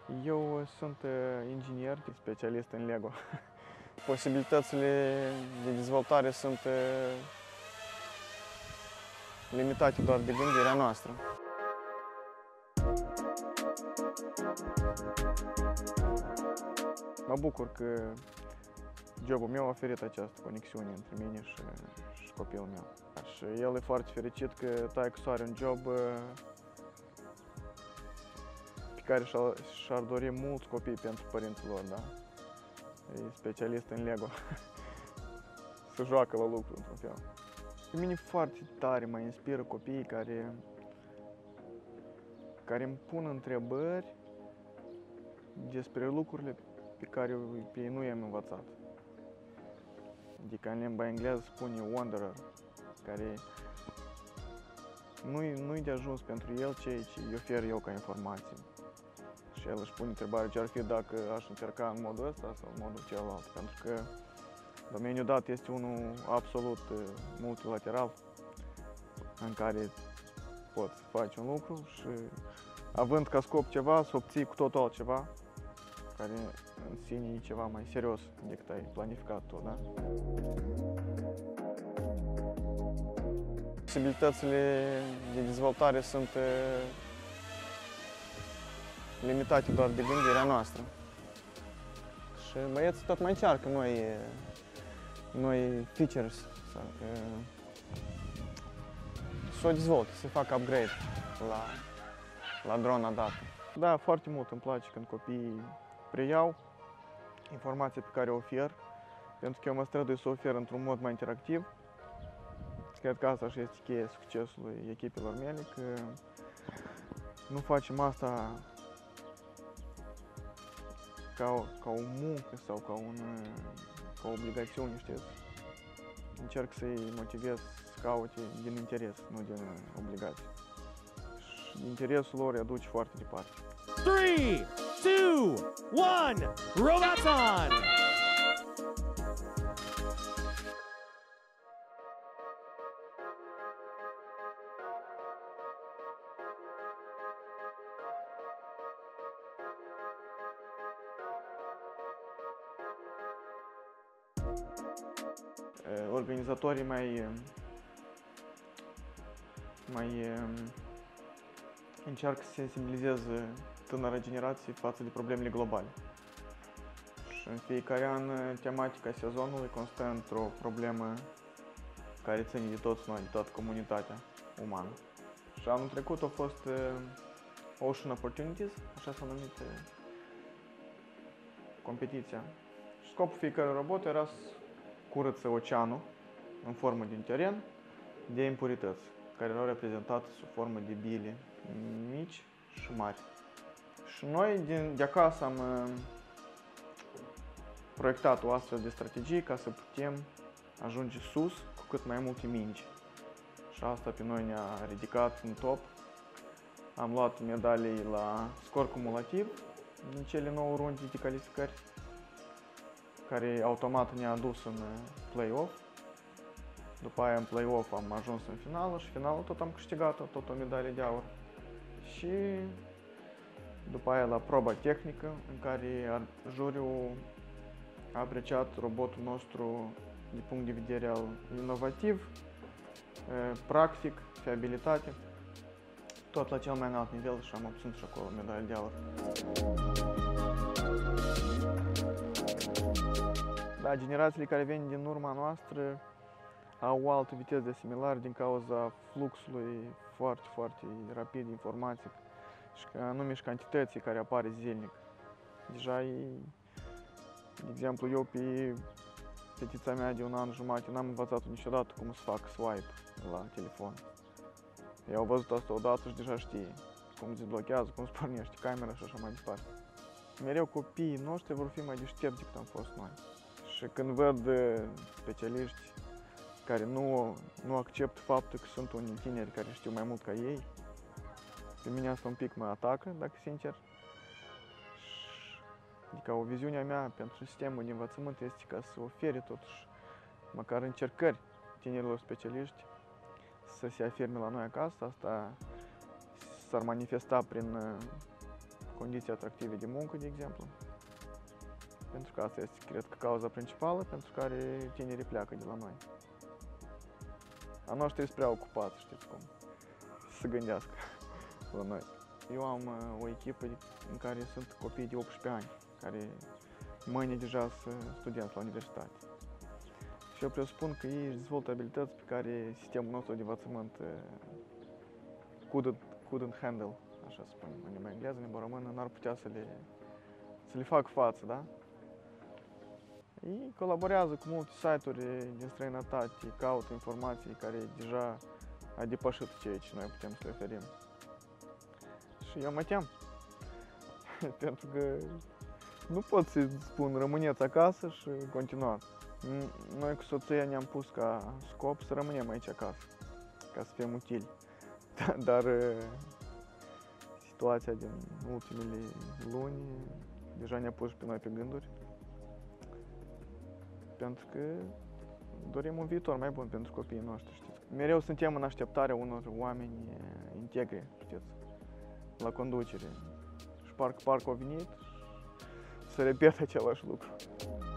Eu sunt inginer, specialist în Lego. Posibilitățile de dezvoltare sunt limitate doar de gândirea noastră. Mă bucur că jobul meu a oferit această conexiune între mine și copilul meu. Și el e foarte fericit că taică-su are un job pe care și-ar dori mulți copii pentru părinții lor, da? E specialist în Lego. Se joacă la lucru, într-un fel. Pe mine foarte tare mă inspiră copiii care îmi pun întrebări despre lucrurile pe care pe ei nu i-am învățat. Adică în limba engleză spune wanderer, care nu-i de ajuns pentru el ceea ce îi ofer eu ca informație. Și el își pune întrebarea ce ar fi dacă aș încerca în modul ăsta sau în modul celălalt, pentru că domeniul dat este unul absolut multilateral, în care poți să faci un lucru și având ca scop ceva, să obții cu totul altceva, care în sine e ceva mai serios decât ai planificat tu, da? Posibilitățile de dezvoltare sunt limitate doar de gândirea noastră. Și băieții tot mai încearcă noi features să o dezvolte, să facă upgrade la drona dată. Da, foarte mult îmi place când copiii preiau informația pe care o ofer, pentru că eu mă strădui să o ofer într-un mod mai interactiv. Cred că asta și este cheia succesului echipelor mele, că nu facem asta ca o muncă sau ca o obligațiune, știți? Încerc să-i motivez să caute din interes, nu din obligație. Și interesul lor îi aduce foarte departe. 3, 2, 1, robots on! Organizatorii mai încearcă să sensibilizeze tânăra generație față de problemele globale. Și în fiecare an, tematica sezonului constă într-o problemă care ține de toți noi, de toată comunitatea umană. Și anul trecut a fost Ocean Opportunities, așa s-a numit competiția. Și scopul fiecărui robot era să curăță oceanul în formă de un teren de impurități, care erau reprezentate sub formă de bile mici și mari. Și noi de acasă am proiectat o astfel de strategie ca să putem ajunge sus cu cât mai multe mingi. Și asta pe noi ne-a ridicat în top. Am luat medalii la scor cumulativ din cele 9 runde de calificări, care automat ne-a adus în play-off. După aia în play-off am ajuns în finală și finalul tot am câștigat-o, tot o medalie de aur. Și după aia la proba tehnică, în care juriul a apreciat robotul nostru din punct de vedere al inovativ, practic, fiabilitate, tot la cel mai înalt nivel și am obținut și acolo medalie de aur. Da, generațiile care vin din urma noastră au o altă viteză de asimilare din cauza fluxului foarte, foarte rapid de informații și anume și cantității care apare zilnic. Deja de exemplu, eu pe fetița mea de un an jumate n-am învățat-o niciodată cum să fac swipe la telefon. Ei au văzut asta odată și deja știe cum se blochează, cum se pornește camera și așa mai departe. Mereu copiii noștri vor fi mai deștepți decât am fost noi. Și când văd specialiști care nu acceptă faptul că sunt unii tineri care știu mai mult ca ei, pe mine asta un pic mă atacă, dacă sincer. Adică o viziunea mea pentru sistemul de învățământ este ca să ofere totuși măcar încercări tinerilor specialiști să se afirme la noi acasă. Asta s-ar manifesta prin condiții atractive de muncă, de exemplu. Pentru că asta este, cred că, cauza principală pentru care tinerii pleacă de la noi. A noștri sunt prea ocupați, știți cum, să se gândească la noi. Eu am o echipă în care sunt copii de 18 ani, care mâine deja sunt studenți la universitate. Și eu presupun că ei își dezvoltă abilități pe care sistemul nostru de învățământ couldn't handle, așa să spun în limba engleză, în limba română, n-ar putea să le fac față, da? Ei colaborează cu multe site-uri din străinătate, caută informații care deja a depășit ceea ce noi putem să le oferim. Și eu mă tem, pentru că nu pot să spun rămâneți acasă și continuați. Noi cu soția ne-am pus ca scop să rămânem aici acasă, ca să fim utili. Dar situația din ultimele luni deja ne-a pus pe noi pe gânduri, pentru că dorim un viitor mai bun pentru copiii noștri, știți. Mereu suntem în așteptarea unor oameni integri, știți, la conducere. Și parcă au venit să repete același lucru.